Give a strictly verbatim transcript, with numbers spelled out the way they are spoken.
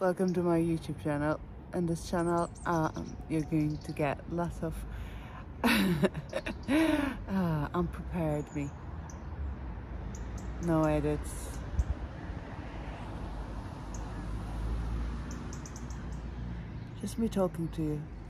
Welcome to my YouTube channel. In this channel, um, you're going to get lots of uh, unprepared me. No edits. Just me talking to you.